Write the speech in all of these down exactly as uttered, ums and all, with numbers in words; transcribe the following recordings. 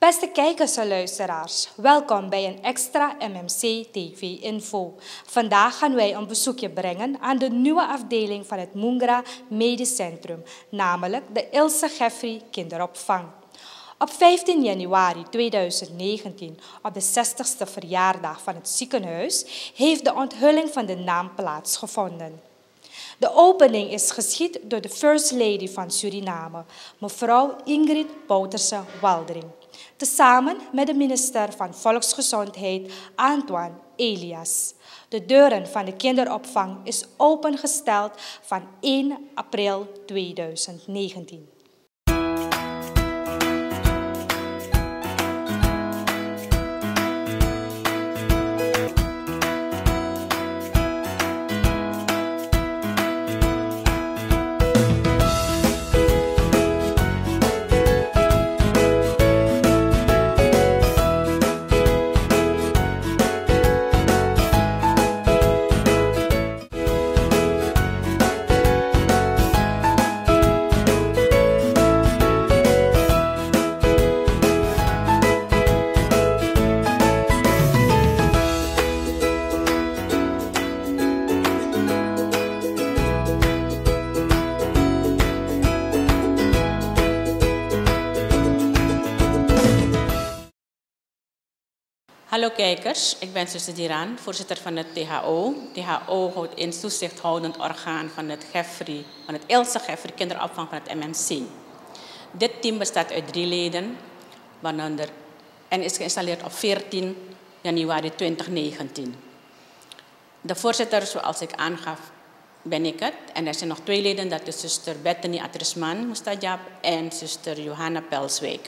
Beste kijkers en luisteraars, welkom bij een extra M M C T V-info. Vandaag gaan wij een bezoekje brengen aan de nieuwe afdeling van het Moengra Medisch Centrum, namelijk de Ilse Geoffrey Kinderopvang. Op vijftien januari tweeduizend negentien, op de zestigste verjaardag van het ziekenhuis, heeft de onthulling van de naam plaatsgevonden. De opening is geschied door de First Lady van Suriname, mevrouw Ingrid Bouterse-Waldering, tezamen met de minister van Volksgezondheid Antoine Elias. De deuren van de kinderopvang is opengesteld van één april tweeduizend negentien. Hallo kijkers, ik ben zuster Diran, voorzitter van het T H O. T H O houdt in toezichthoudend orgaan van het Geoffrey, van het Ilse Geoffrey Kinderopvang van het M M C. Dit team bestaat uit drie leden, waaronder, en is geïnstalleerd op veertien januari tweeduizend negentien. De voorzitter, zoals ik aangaf, ben ik het. En er zijn nog twee leden, dat is zuster Bethany Atrisman Mustajab en zuster Johanna Pelswijk.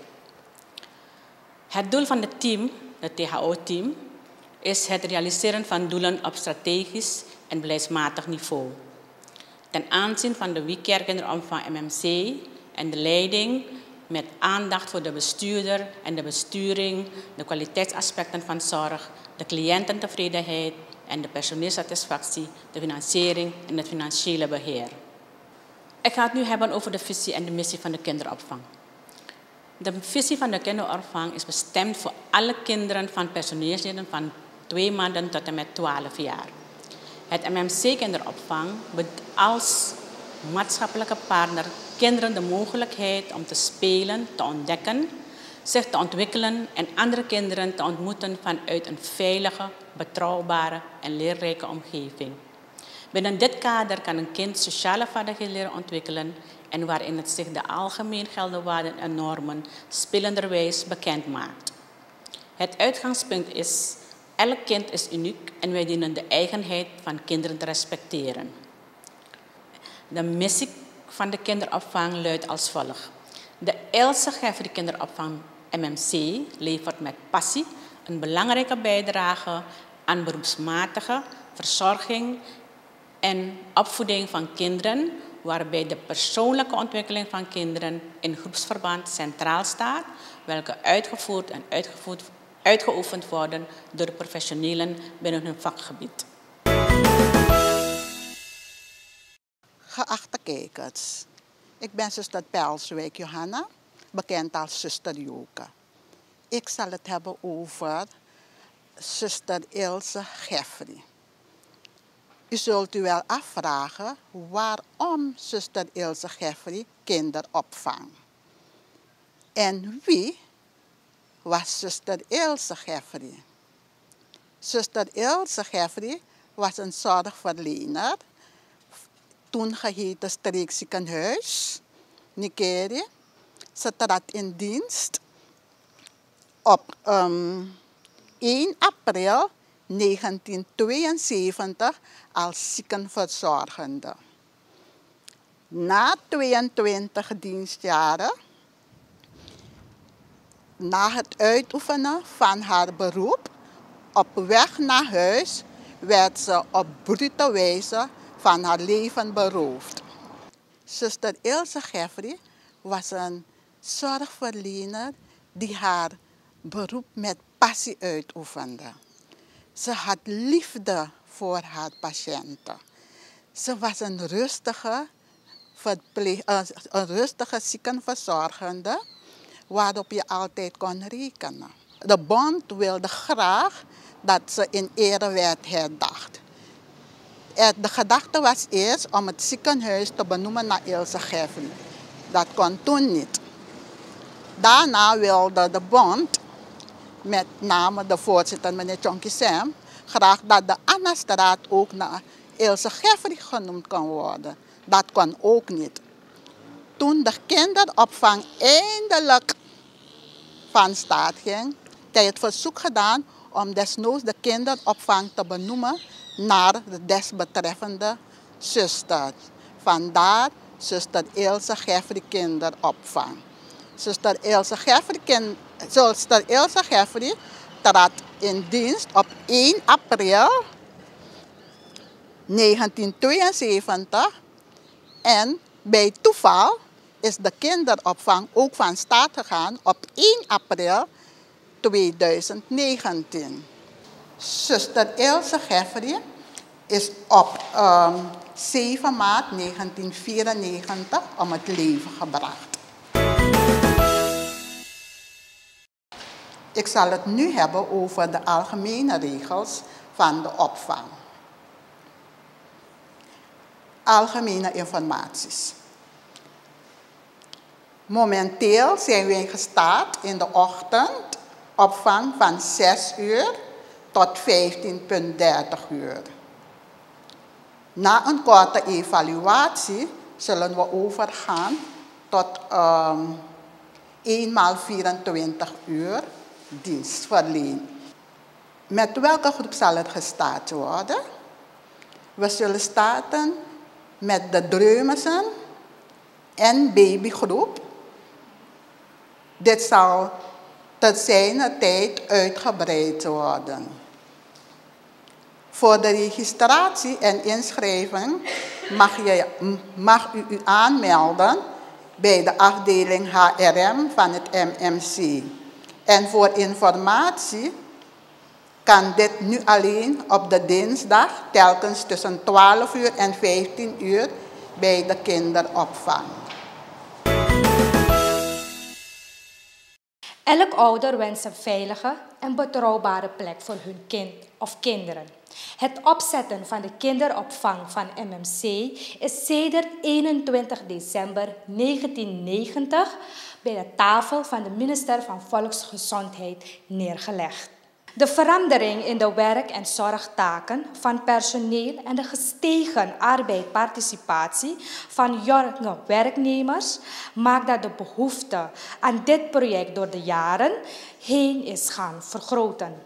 Het doel van het team, het T H O-team, is het realiseren van doelen op strategisch en beleidsmatig niveau. Ten aanzien van de WeCare Kinderopvang M M C en de leiding met aandacht voor de bestuurder en de besturing, de kwaliteitsaspecten van zorg, de cliëntentevredenheid en de personeelsatisfactie, de financiering en het financiële beheer. Ik ga het nu hebben over de visie en de missie van de kinderopvang. De visie van de kinderopvang is bestemd voor alle kinderen van personeelsleden van twee maanden tot en met twaalf jaar. Het M M C kinderopvang biedt als maatschappelijke partner kinderen de mogelijkheid om te spelen, te ontdekken, zich te ontwikkelen en andere kinderen te ontmoeten vanuit een veilige, betrouwbare en leerrijke omgeving. Binnen dit kader kan een kind sociale vaardigheden leren ontwikkelen en waarin het zich de algemeen geldende waarden en normen spelenderwijs bekend maakt. Het uitgangspunt is, elk kind is uniek en wij dienen de eigenheid van kinderen te respecteren. De missie van de kinderopvang luidt als volgt. De Ilse Geoffrey Kinderopvang M M C levert met passie een belangrijke bijdrage aan beroepsmatige verzorging en opvoeding van kinderen, waarbij de persoonlijke ontwikkeling van kinderen in groepsverband centraal staat, welke uitgevoerd en uitgevoerd, uitgeoefend worden door de professionelen binnen hun vakgebied. Geachte kijkers, ik ben zuster Pelswijk Johanna, bekend als zuster Joke. Ik zal het hebben over zuster Ilse Geoffrey. U zult u wel afvragen waarom zuster Ilse Geoffrey kinderopvang. En wie was zuster Ilse Geoffrey? Zuster Ilse Geoffrey was een zorgverlener, toen geheten streekziekenhuis, Nigeria. Ze trad in dienst op um, één april negentien tweeënzeventig als ziekenverzorgende. Na tweeëntwintig dienstjaren, na het uitoefenen van haar beroep, op weg naar huis werd ze op brute wijze van haar leven beroofd. Zuster Ilse Geoffrey was een zorgverlener die haar beroep met passie uitoefende. Ze had liefde voor haar patiënten. Ze was een rustige, verpleeg, uh, een rustige ziekenverzorgende waarop je altijd kon rekenen. De bond wilde graag dat ze in ere werd herdacht. De gedachte was eerst om het ziekenhuis te benoemen naar Ilse Geffen. Dat kon toen niet. Daarna wilde de bond, met name de voorzitter meneer Chonky Sam, graag dat de Annastraat ook naar Ilse Geffen genoemd kon worden. Dat kon ook niet. Toen de kinderopvang eindelijk van start ging, heeft het verzoek gedaan om desnoods de kinderopvang te benoemen naar de desbetreffende zuster. Vandaar zuster Ilse Geffen kinderopvang. Zuster Ilse Geffen, kind, zuster Ilse Geffen trad in dienst op één april negentien tweeënzeventig en bij toeval is de kinderopvang ook van start gegaan op één april tweeduizend negentien. Zuster Ilse Geffen is op um, zeven maart negentien vierennegentig om het leven gebracht. Ik zal het nu hebben over de algemene regels van de opvang. Algemene informaties. Momenteel zijn wij gestart in de ochtend opvang van zes uur tot vijftien dertig uur. Na een korte evaluatie zullen we overgaan tot um, eenmaal vierentwintig uur dienstverlening. Met welke groep zal het gestart worden? We zullen starten met de Dreumissen en babygroep. Dit zal tot zijner tijd uitgebreid worden. Voor de registratie en inschrijving mag, je, mag u u aanmelden bij de afdeling H R M van het M M C. En voor informatie kan dit nu alleen op de dinsdag telkens tussen twaalf uur en vijftien uur bij de kinderopvang. Elk ouder wenst een veilige en betrouwbare plek voor hun kind of kinderen. Het opzetten van de kinderopvang van M M C is sedert eenentwintig december negentiennegentig bij de tafel van de minister van Volksgezondheid neergelegd. De verandering in de werk- en zorgtaken van personeel en de gestegen arbeidsparticipatie van jonge werknemers maakt dat de behoefte aan dit project door de jaren heen is gaan vergroten.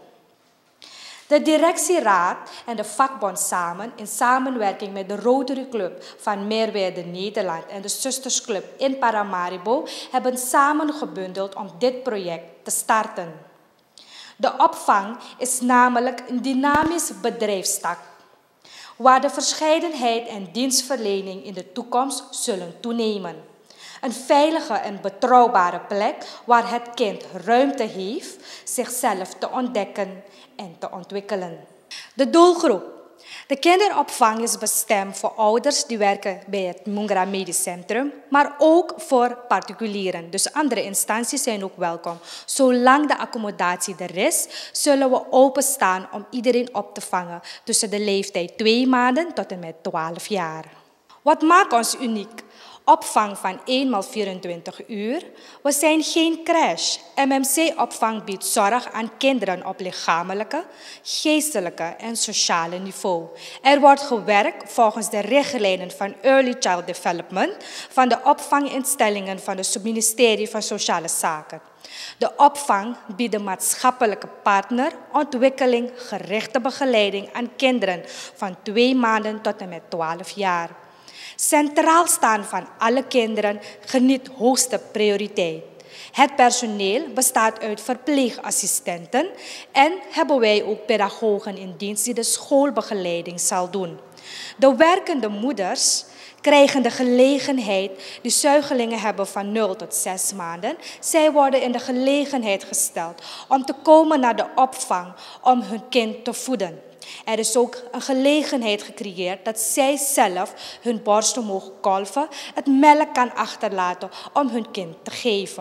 De directieraad en de vakbond samen, in samenwerking met de Rotary Club van Meerwijde Nederland en de Zustersclub in Paramaribo, hebben samen gebundeld om dit project te starten. De opvang is namelijk een dynamisch bedrijfstak, waar de verscheidenheid en dienstverlening in de toekomst zullen toenemen. Een veilige en betrouwbare plek waar het kind ruimte heeft zichzelf te ontdekken en te ontwikkelen. De doelgroep. De kinderopvang is bestemd voor ouders die werken bij het Mungra Medisch Centrum, maar ook voor particulieren. Dus andere instanties zijn ook welkom. Zolang de accommodatie er is, zullen we openstaan om iedereen op te vangen tussen de leeftijd twee maanden tot en met twaalf jaar. Wat maakt ons uniek? Opvang van eenmaal vierentwintig uur. We zijn geen crash. M M C-opvang biedt zorg aan kinderen op lichamelijke, geestelijke en sociale niveau. Er wordt gewerkt volgens de richtlijnen van Early Child Development van de opvanginstellingen van het ministerie van Sociale Zaken. De opvang biedt de maatschappelijke partner ontwikkelinggerichte begeleiding aan kinderen van twee maanden tot en met twaalf jaar. Centraal staan van alle kinderen geniet hoogste prioriteit. Het personeel bestaat uit verpleegassistenten en hebben wij ook pedagogen in dienst die de schoolbegeleiding zal doen. De werkende moeders krijgen de gelegenheid die zuigelingen hebben van nul tot zes maanden. Zij worden in de gelegenheid gesteld om te komen naar de opvang om hun kind te voeden. Er is ook een gelegenheid gecreëerd dat zij zelf hun borsten mogen kolven, het melk kan achterlaten om hun kind te geven.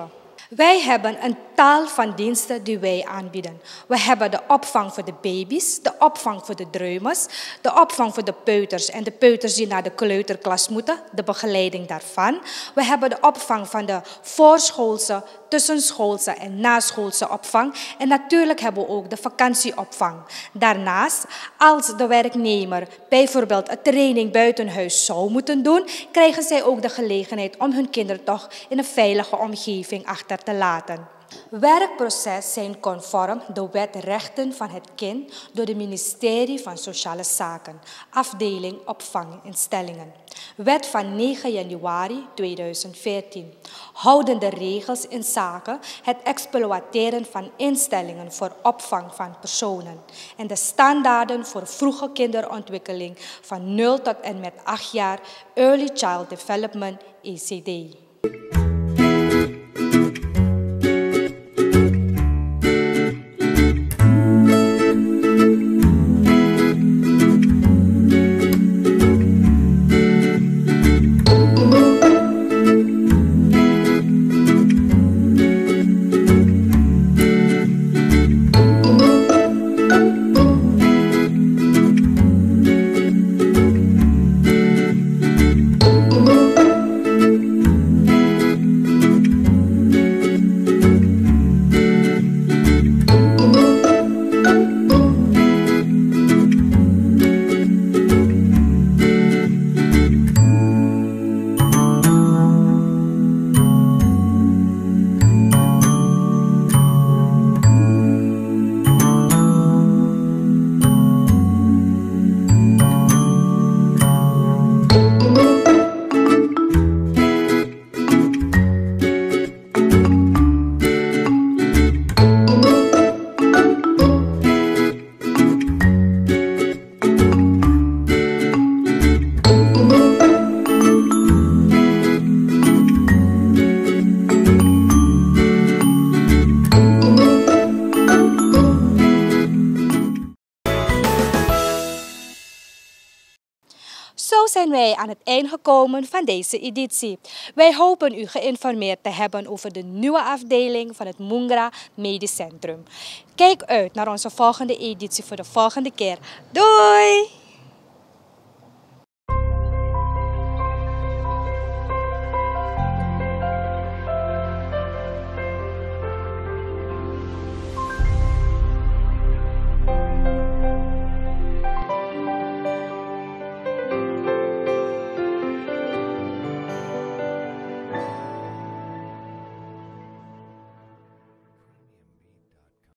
Wij hebben een tal van diensten die wij aanbieden. We hebben de opvang voor de baby's, de opvang voor de dreumes, de opvang voor de peuters en de peuters die naar de kleuterklas moeten, de begeleiding daarvan. We hebben de opvang van de voorschoolse, tussenschoolse en naschoolse opvang. En natuurlijk hebben we ook de vakantieopvang. Daarnaast, als de werknemer bijvoorbeeld een training buiten huis zou moeten doen, krijgen zij ook de gelegenheid om hun kinderen toch in een veilige omgeving achter te laten. Werkproces zijn conform de wet Rechten van het Kind door het ministerie van Sociale Zaken, afdeling opvanginstellingen. Wet van negen januari tweeduizend veertien. Houden de regels in zaken het exploiteren van instellingen voor opvang van personen en de standaarden voor vroege kinderontwikkeling van nul tot en met acht jaar, Early Child Development, E C D. Zo zijn wij aan het eind gekomen van deze editie. Wij hopen u geïnformeerd te hebben over de nieuwe afdeling van het Mungra Medisch Centrum. Kijk uit naar onze volgende editie voor de volgende keer. Doei!